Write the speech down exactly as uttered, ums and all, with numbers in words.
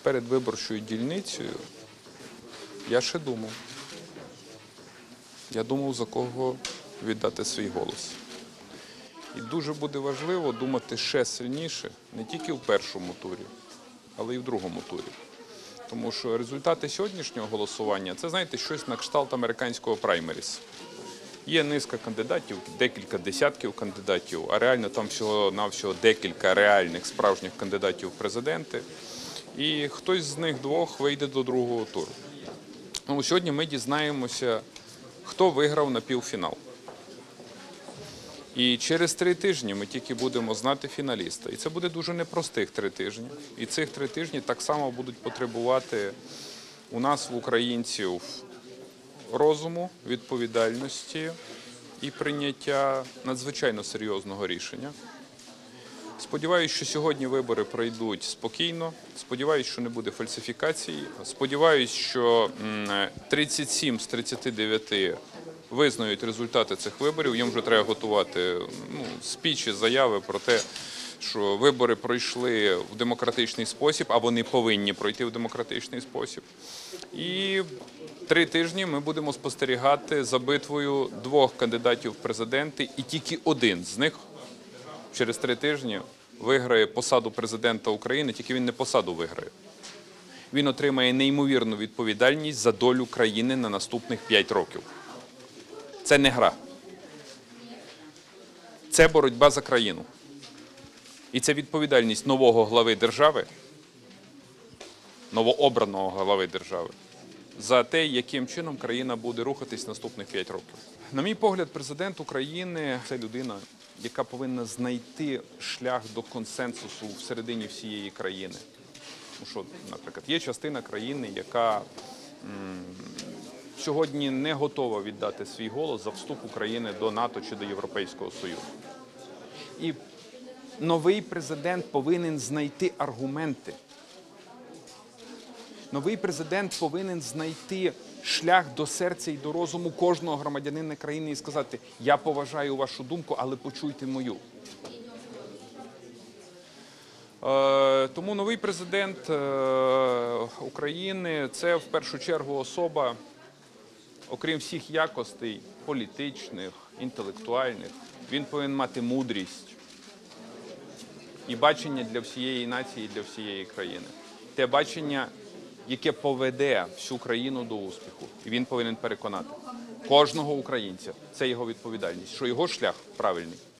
перед виборчою дільницею я ще думав. Я думав, за кого віддати свій голос. І дуже буде важливо думати ще сильніше, не тільки в першому турі, але й в другому турі. Тому що результати сьогоднішнього голосування – це, знаєте, щось на кшталт американського праймеріс. Є низка кандидатів, декілька десятків кандидатів, а реально там всього-навсього декілька реальних справжніх кандидатів в президенти. І хтось з них двох вийде до другого туру. Ну, сьогодні ми дізнаємося, хто виграв на півфінал. І через три тижні ми тільки будемо знати фіналіста. І це буде дуже непростих три тижні. І цих три тижні так само будуть потребувати у нас, в українців, розуму, відповідальності і прийняття надзвичайно серйозного рішення. Сподіваюсь, що сьогодні вибори пройдуть спокійно, сподіваюсь, що не буде фальсифікації, сподіваюсь, що тридцять сім з тридцяти дев'яти визнають результати цих виборів, їм вже треба готувати ну, спічі, заяви про те, що вибори пройшли в демократичний спосіб, а вони повинні пройти в демократичний спосіб. І три тижні ми будемо спостерігати за битвою двох кандидатів в президенти, і тільки один з них через три тижні виграє посаду президента України, тільки він не посаду виграє. Він отримає неймовірну відповідальність за долю країни на наступних п'ять років. Це не гра. Це боротьба за країну. І це відповідальність нового глави держави, новообраного глави держави, за те, яким чином країна буде рухатись наступних п'ять років. На мій погляд, президент України – це людина, яка повинна знайти шлях до консенсусу всередині всієї країни. Тому що, наприклад, є частина країни, яка м, сьогодні не готова віддати свій голос за вступ України до НАТО чи до Європейського Союзу. І новий президент повинен знайти аргументи. Новий президент повинен знайти шлях до серця і до розуму кожного громадянина країни і сказати: я поважаю вашу думку, але почуйте мою. Е, тому новий президент е, України – це в першу чергу особа, окрім всіх якостей політичних, інтелектуальних, він повинен мати мудрість і бачення для всієї нації, для всієї країни. Те бачення, яке поведе всю країну до успіху. І він повинен переконати кожного українця, це його відповідальність, що його шлях правильний.